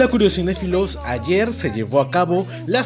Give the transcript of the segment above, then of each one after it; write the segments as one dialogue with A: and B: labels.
A: Hola curiosinéfilos, ayer se llevó a cabo la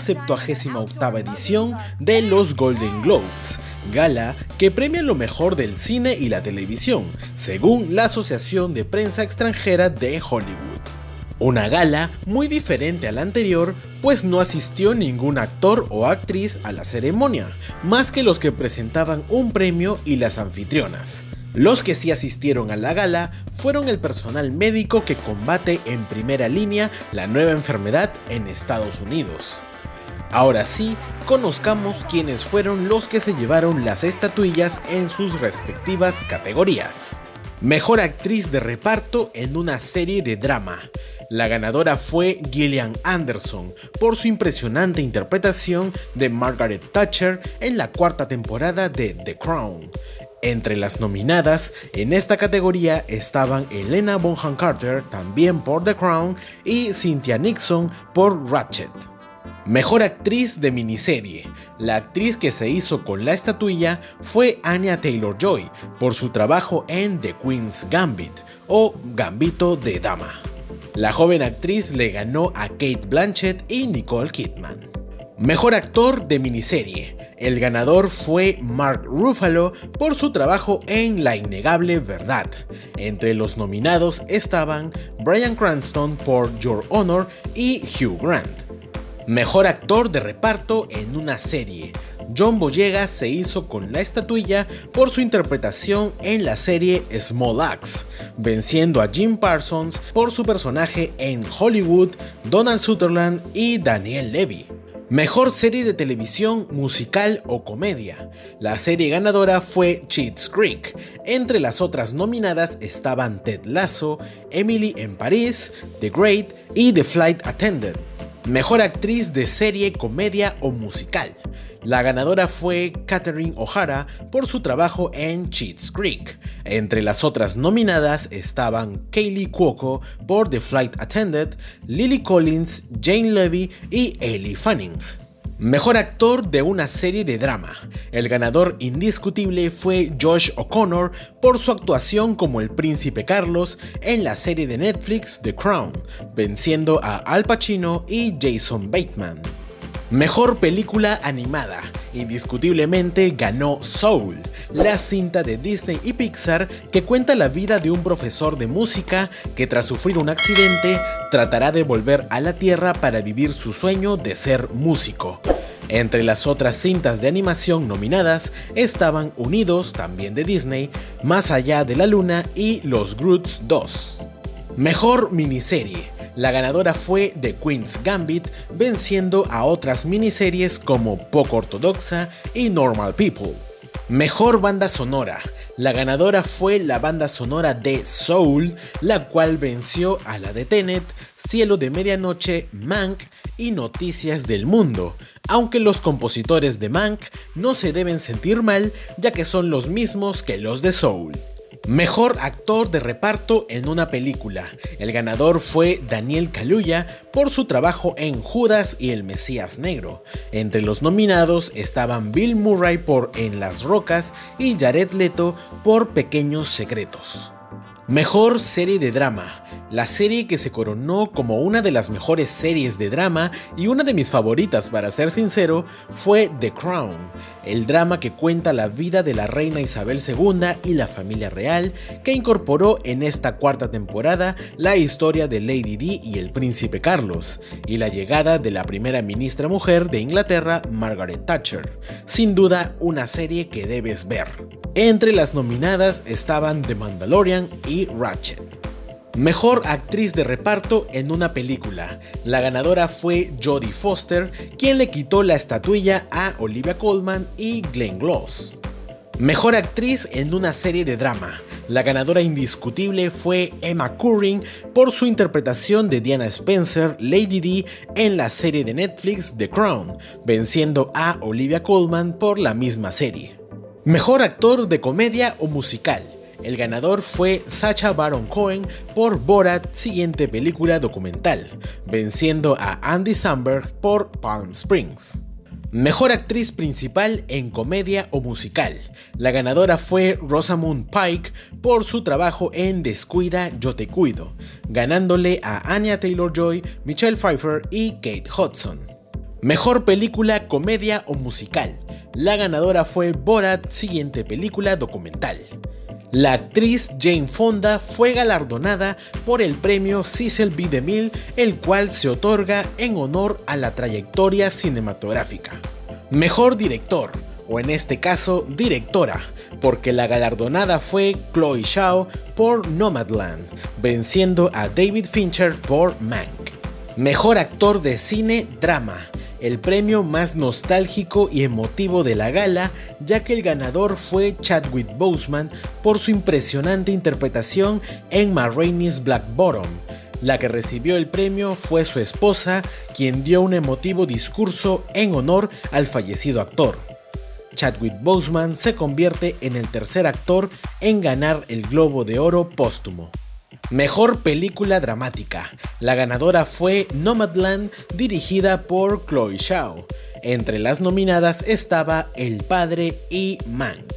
A: 78ª edición de los Golden Globes, gala que premia lo mejor del cine y la televisión, según la Asociación de Prensa Extranjera de Hollywood. Una gala muy diferente a la anterior, pues no asistió ningún actor o actriz a la ceremonia, más que los que presentaban un premio y las anfitrionas. Los que sí asistieron a la gala fueron el personal médico que combate en primera línea la nueva enfermedad en Estados Unidos. Ahora sí, conozcamos quiénes fueron los que se llevaron las estatuillas en sus respectivas categorías. Mejor actriz de reparto en una serie de drama. La ganadora fue Gillian Anderson por su impresionante interpretación de Margaret Thatcher en la 4ª temporada de The Crown. Entre las nominadas en esta categoría estaban Helena Bonham Carter, también por The Crown, y Cynthia Nixon por Ratched. Mejor actriz de miniserie. La actriz que se hizo con la estatuilla fue Anya Taylor-Joy por su trabajo en The Queen's Gambit o Gambito de Dama. La joven actriz le ganó a Cate Blanchett y Nicole Kidman. Mejor actor de miniserie. El ganador fue Mark Ruffalo por su trabajo en La Innegable Verdad. Entre los nominados estaban Bryan Cranston por Your Honor y Hugh Grant. Mejor actor de reparto en una serie. John Boyega se hizo con la estatuilla por su interpretación en la serie Small Axe, venciendo a Jim Parsons por su personaje en Hollywood, Donald Sutherland y Daniel Levy. Mejor serie de televisión, musical o comedia. La serie ganadora fue Schitt's Creek. Entre las otras nominadas estaban Ted Lasso, Emily en París, The Great y The Flight Attendant. Mejor actriz de serie, comedia o musical. La ganadora fue Catherine O'Hara por su trabajo en Schitt's Creek. Entre las otras nominadas estaban Kaley Cuoco por The Flight Attendant, Lily Collins, Jane Levy y Ellie Fanning. Mejor actor de una serie de drama. El ganador indiscutible fue Josh O'Connor por su actuación como el príncipe Carlos en la serie de Netflix The Crown, venciendo a Al Pacino y Jason Bateman. Mejor película animada. Indiscutiblemente ganó Soul, la cinta de Disney y Pixar que cuenta la vida de un profesor de música que tras sufrir un accidente tratará de volver a la tierra para vivir su sueño de ser músico. Entre las otras cintas de animación nominadas estaban Unidos, también de Disney, Más allá de la luna y Los Groots 2. Mejor miniserie. La ganadora fue The Queen's Gambit, venciendo a otras miniseries como Poco Ortodoxa y Normal People. Mejor banda sonora. La ganadora fue la banda sonora de Soul, la cual venció a la de Tenet, Cielo de Medianoche, Mank y Noticias del Mundo, aunque los compositores de Mank no se deben sentir mal, ya que son los mismos que los de Soul. Mejor actor de reparto en una película. El ganador fue Daniel Kaluuya por su trabajo en Judas y el Mesías Negro. Entre los nominados estaban Bill Murray por En las Rocas y Jared Leto por Pequeños Secretos. Mejor serie de drama. La serie que se coronó como una de las mejores series de drama y una de mis favoritas para ser sincero fue The Crown, el drama que cuenta la vida de la reina Isabel II y la familia real, que incorporó en esta 4ª temporada la historia de Lady Di y el príncipe Carlos, y la llegada de la primera ministra mujer de Inglaterra, Margaret Thatcher. Sin duda una serie que debes ver. Entre las nominadas estaban The Mandalorian y Ratched. Mejor actriz de reparto en una película. La ganadora fue Jodie Foster, quien le quitó la estatuilla a Olivia Colman y Glenn Close. Mejor actriz en una serie de drama. La ganadora indiscutible fue Emma Corrin por su interpretación de Diana Spencer, Lady Di, en la serie de Netflix The Crown, venciendo a Olivia Colman por la misma serie. Mejor actor de comedia o musical. El ganador fue Sacha Baron Cohen por Borat, siguiente película documental, venciendo a Andy Samberg por Palm Springs. Mejor actriz principal en comedia o musical. La ganadora fue Rosamund Pike por su trabajo en Descuida, yo te cuido, ganándole a Anya Taylor-Joy, Michelle Pfeiffer y Kate Hudson. Mejor película, comedia o musical. La ganadora fue Borat, siguiente película documental. La actriz Jane Fonda fue galardonada por el premio Cecil B. DeMille, el cual se otorga en honor a la trayectoria cinematográfica. Mejor director, o en este caso directora, porque la galardonada fue Chloe Zhao por Nomadland, venciendo a David Fincher por Mank. Mejor actor de cine drama. El premio más nostálgico y emotivo de la gala, ya que el ganador fue Chadwick Boseman por su impresionante interpretación en Ma Rainey's Black Bottom. La que recibió el premio fue su esposa, quien dio un emotivo discurso en honor al fallecido actor. Chadwick Boseman se convierte en el tercer actor en ganar el Globo de Oro póstumo. Mejor película dramática. La ganadora fue Nomadland, dirigida por Chloe Zhao. Entre las nominadas estaba El Padre y Mank.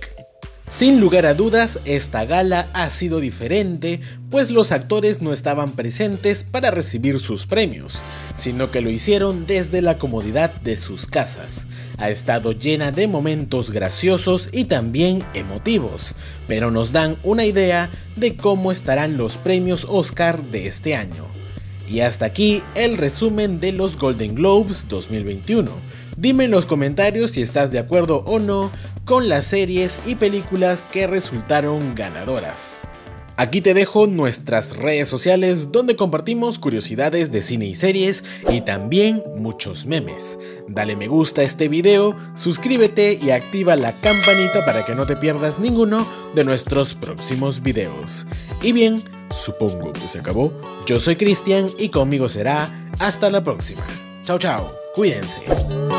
A: Sin lugar a dudas, esta gala ha sido diferente, pues los actores no estaban presentes para recibir sus premios, sino que lo hicieron desde la comodidad de sus casas. Ha estado llena de momentos graciosos y también emotivos, pero nos dan una idea de cómo estarán los premios Oscar de este año. Y hasta aquí el resumen de los Golden Globes 2021. Dime en los comentarios si estás de acuerdo o no con las series y películas que resultaron ganadoras. Aquí te dejo nuestras redes sociales donde compartimos curiosidades de cine y series y también muchos memes. Dale me gusta a este video, suscríbete y activa la campanita para que no te pierdas ninguno de nuestros próximos videos. Y bien, supongo que se acabó. Yo soy Cristian y conmigo será hasta la próxima. Chao chao, cuídense.